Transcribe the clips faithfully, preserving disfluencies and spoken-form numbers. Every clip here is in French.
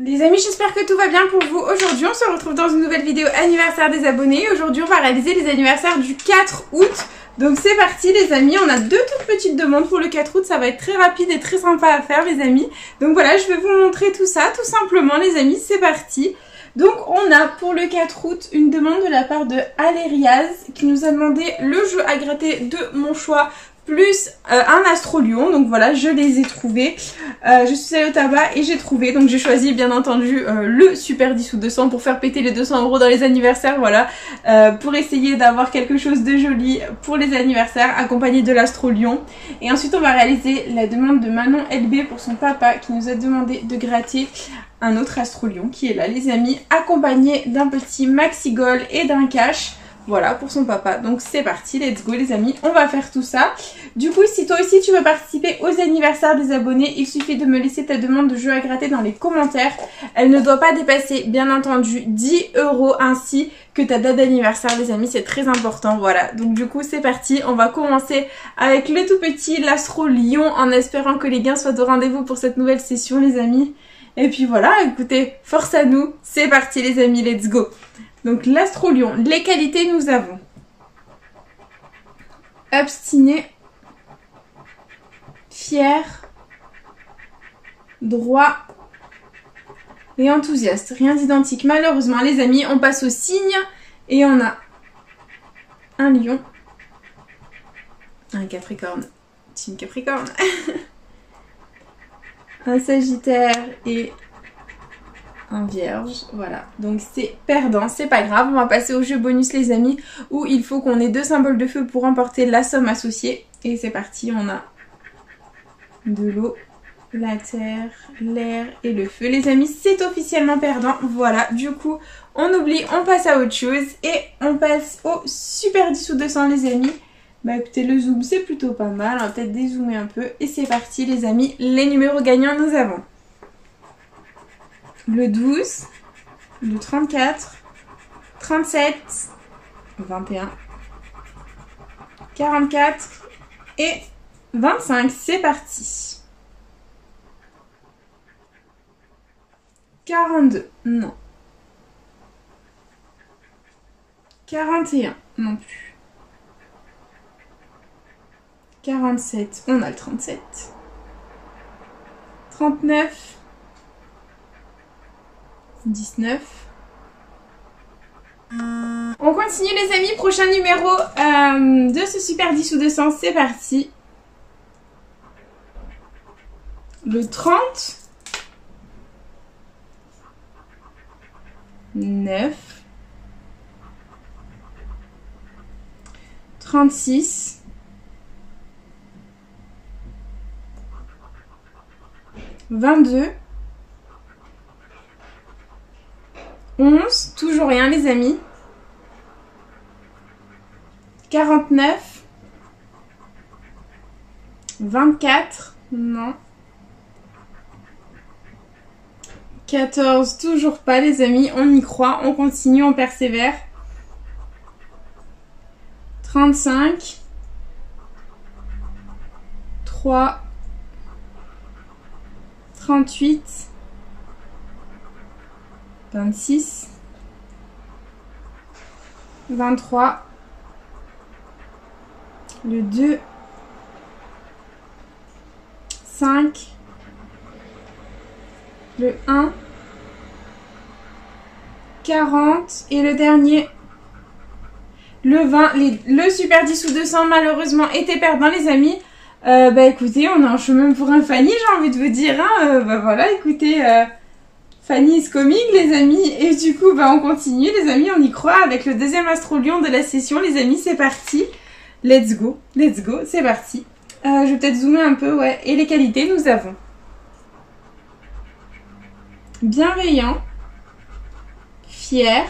Les amis, j'espère que tout va bien pour vous. Aujourd'hui, on se retrouve dans une nouvelle vidéo anniversaire des abonnés. Aujourd'hui, on va réaliser les anniversaires du quatre août. Donc c'est parti les amis, on a deux toutes petites demandes pour le quatre août. Ça va être très rapide et très sympa à faire les amis. Donc voilà, je vais vous montrer tout ça tout simplement les amis, c'est parti. Donc on a pour le quatre août une demande de la part de Alériaz qui nous a demandé le jeu à gratter de mon choix plus euh, un Astrolion. Donc voilà, je les ai trouvés. Euh, je suis allée au tabac et j'ai trouvé. Donc j'ai choisi bien entendu euh, le Super dix ou deux cents pour faire péter les deux cents euros dans les anniversaires. Voilà, euh, pour essayer d'avoir quelque chose de joli pour les anniversaires accompagné de l'Astrolion. Et ensuite on va réaliser la demande de Manon L B pour son papa qui nous a demandé de gratter un autre Astrolion qui est là les amis, accompagné d'un petit Maxigol et d'un cash. Voilà pour son papa, donc c'est parti, let's go les amis, on va faire tout ça. Du coup si toi aussi tu veux participer aux anniversaires des abonnés, il suffit de me laisser ta demande de jeu à gratter dans les commentaires. Elle ne doit pas dépasser bien entendu dix euros ainsi que ta date d'anniversaire les amis, c'est très important. Voilà, donc du coup c'est parti, on va commencer avec le tout petit l'Astro Lion en espérant que les gains soient au rendez-vous pour cette nouvelle session les amis. Et puis voilà, écoutez, force à nous, c'est parti les amis, let's go. Donc l'Astrolion, les qualités nous avons obstiné, fier, droit et enthousiaste. Rien d'identique malheureusement les amis, on passe au signe et on a un lion, un capricorne, team capricorne, un sagittaire et un vierge, voilà, donc c'est perdant, c'est pas grave, on va passer au jeu bonus les amis, où il faut qu'on ait deux symboles de feu pour remporter la somme associée, et c'est parti, on a de l'eau, la terre, l'air et le feu, les amis, c'est officiellement perdant, voilà, du coup, on oublie, on passe à autre chose, et on passe au Super dix ou deux cents les amis. Bah écoutez, le zoom c'est plutôt pas mal, on va peut-être dézoomer un peu, et c'est parti les amis, les numéros gagnants nous avons le douze, le trente-quatre, trente-sept, vingt et un, quarante-quatre et vingt-cinq. C'est parti. quarante-deux, non. quarante et un, non plus. quarante-sept, on a le trente-sept. trente-neuf. dix-neuf. On continue les amis, prochain numéro euh, de ce Super dix ou deux cents, c'est parti. Le trente. neuf. trente-six. vingt-deux. onze, toujours rien les amis. quarante-neuf. vingt-quatre, non. quatorze, toujours pas les amis, on y croit, on continue, on persévère. trente-cinq. trois. trente-huit. vingt-six, vingt-trois, le deux, cinq, le un, quarante et le dernier, le vingt. Les, le Super dix ou deux cents malheureusement était perdant les amis. Euh, bah écoutez, on est en chemin pour un Fanny, j'ai envie de vous dire. Hein. Euh, bah voilà, écoutez... Euh, Fanny is coming les amis, et du coup bah on continue les amis, on y croit avec le deuxième Astrolion de la session les amis, c'est parti, let's go, let's go, c'est parti. Euh, je vais peut-être zoomer un peu, ouais, et les qualités nous avons bienveillant, fier,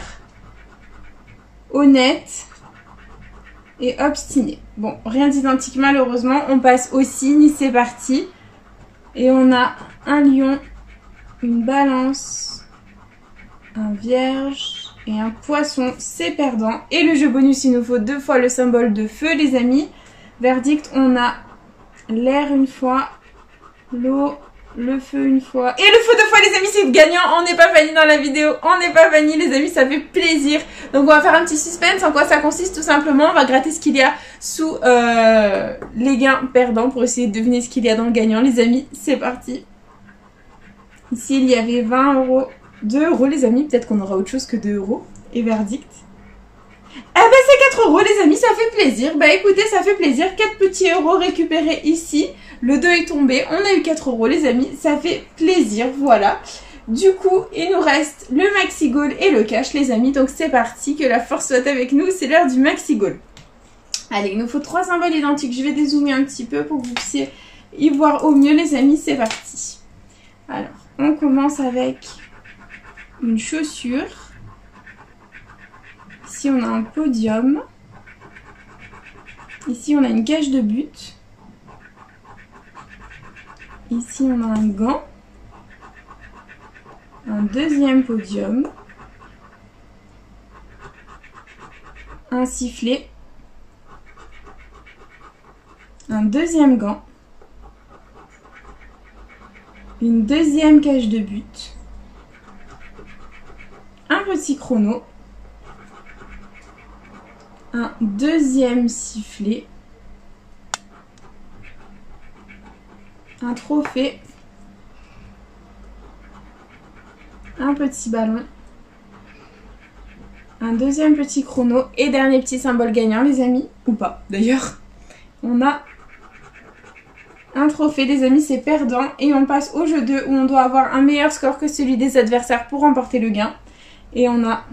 honnête et obstiné. Bon, rien d'identique malheureusement, on passe au signe, c'est parti, et on a un lion, une balance, un vierge et un poisson, c'est perdant. Et le jeu bonus, il nous faut deux fois le symbole de feu les amis. Verdict, on a l'air une fois, l'eau Le feu une fois. Et le feu deux fois les amis, c'est gagnant. On n'est pas Fanny dans la vidéo. On n'est pas Fanny les amis, ça fait plaisir. Donc on va faire un petit suspense. En quoi ça consiste tout simplement. On va gratter ce qu'il y a sous euh, les gains perdants pour essayer de deviner ce qu'il y a dans le gagnant. Les amis, c'est parti. Ici il y avait vingt euros. deux euros les amis. Peut-être qu'on aura autre chose que deux euros. Et verdict. Eh ben c'est quatre euros les amis, ça fait plaisir. Bah écoutez, ça fait plaisir. quatre petits euros récupérés ici. Le deux est tombé. On a eu quatre euros les amis. Ça fait plaisir, voilà. Du coup, il nous reste le maxi goal et le cash les amis. Donc c'est parti, que la force soit avec nous. C'est l'heure du maxi goal. Allez, il nous faut trois symboles identiques. Je vais dézoomer un petit peu pour que vous puissiez y voir au mieux les amis. C'est parti. Alors, on commence avec une chaussure. Ici, on a un podium. Ici, on a une cage de but. Ici, on a un gant. Un deuxième podium. Un sifflet. Un deuxième gant. Une deuxième cage de but. Un petit chrono. Un deuxième sifflet, un trophée, un petit ballon, un deuxième petit chrono et dernier petit symbole gagnant les amis, ou pas d'ailleurs. On a un trophée les amis, c'est perdant et on passe au jeu deux où on doit avoir un meilleur score que celui des adversaires pour remporter le gain. Et on a...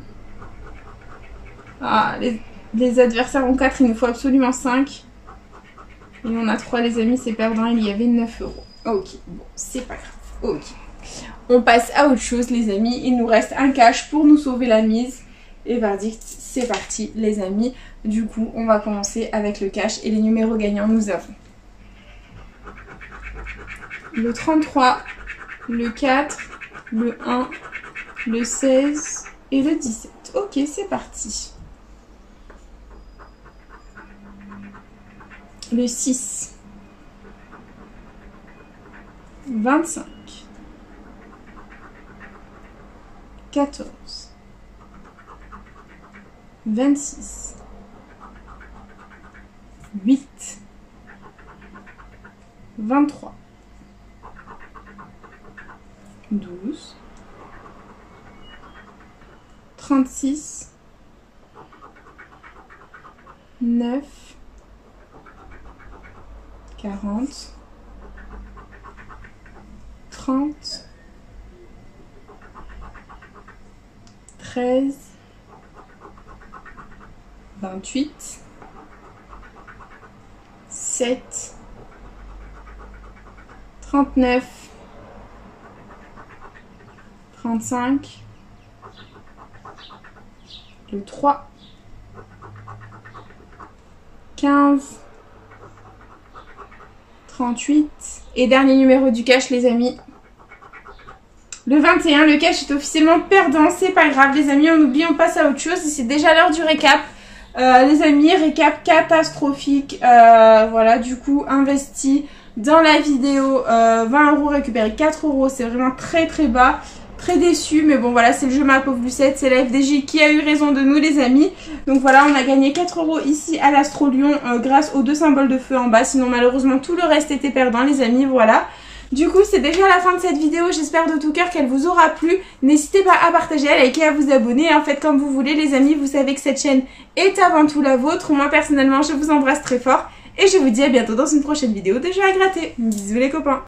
Ah, les... Les adversaires ont quatre, il nous faut absolument cinq. Et on a trois les amis, c'est perdant, il y avait neuf euros. Ok, bon, c'est pas grave. Ok. On passe à autre chose les amis, il nous reste un cash pour nous sauver la mise. Et verdict, c'est parti les amis. Du coup, on va commencer avec le cash et les numéros gagnants nous avons. Le trente-trois, le quatre, le un, le seize et le dix-sept. Ok, c'est parti. Le six, vingt-cinq, quatorze, vingt-six, huit, vingt-trois, douze, trente-six, neuf, quarante, trente, treize, vingt-huit, sept, trente-neuf, trente-cinq, le trois, quinze, trente-huit et dernier numéro du cash les amis, le vingt et un. Le cash est officiellement perdant, c'est pas grave les amis, on oublie, on passe à autre chose. C'est déjà l'heure du récap euh, les amis, récap catastrophique. euh, voilà, du coup investi dans la vidéo, euh, vingt euros récupéré quatre euros, c'est vraiment très très bas. Très déçu, mais bon voilà, c'est le jeu ma pauvre Lucette, c'est la F D J qui a eu raison de nous les amis. Donc voilà, on a gagné quatre euros ici à l'Astro Lyon euh, grâce aux deux symboles de feu en bas. Sinon malheureusement tout le reste était perdant les amis, voilà. Du coup c'est déjà la fin de cette vidéo, j'espère de tout cœur qu'elle vous aura plu. N'hésitez pas à partager, à liker, à vous abonner, en fait comme vous voulez les amis. Vous savez que cette chaîne est avant tout la vôtre. Moi personnellement je vous embrasse très fort et je vous dis à bientôt dans une prochaine vidéo de jeux à gratter. Bisous les copains.